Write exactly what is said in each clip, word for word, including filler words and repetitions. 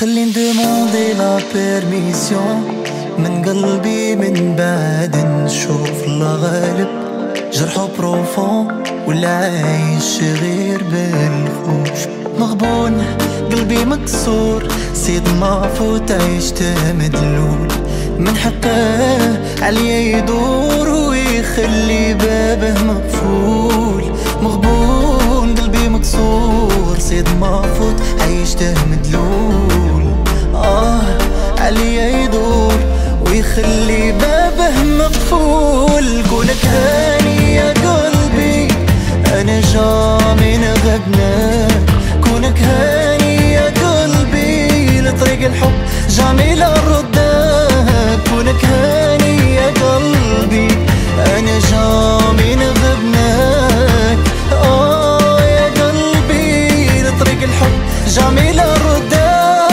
خلي ندموندي لا بيرميسيون من قلبي من بعد نشوف الله غالب. جرحه بروفون ولا عايش غير بالخوف. مغبون قلبي مكسور سيد ما فوت عيشته مدلول. من حقه عليا يدور ويخلي بابه مقفول. مغبون قلبي مكسور سيد ما فوت عيشته مدلول. آه عليا يدور ويخلي بابه مقفول. كونك هاني يا قلبي أنا جامي نغبناك. كونك هاني يا قلبي لطريق الحب جامي لا رداك. كونك هاني يا قلبي أنا جامي نغبناك. آه يا قلبي لطريق الحب جامي لا رداك.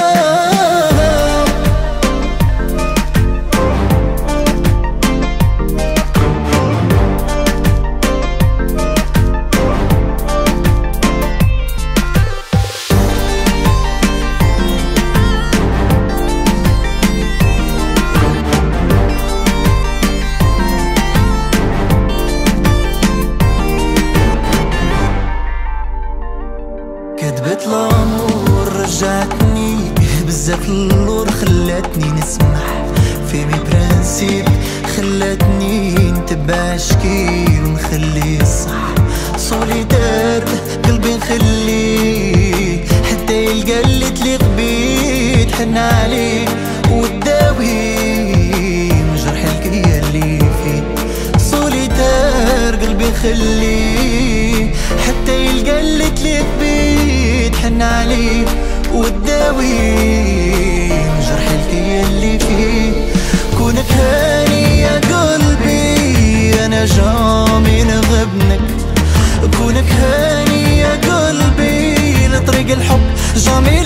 كذبت الامور رجعتني بزاف اللور. خلاتني نسمح في مي برانسيب. خلاتني نتبع شكيل ونخلي الصح. سوليدار قلبي نخليه حتى يلقى اللي تليق بيه. تحن عليه وتداوي من جرح الكيا اللي فيه. سوليدار قلبي نخليه حتى يلقى اللي تليق بيه. تحن عليه وتداوي من جرح الكيا اللي فيه. كونك هاني يا قلبي أنا جامي نغبنك. كونك هاني يا قلبي لطريق الحب جامي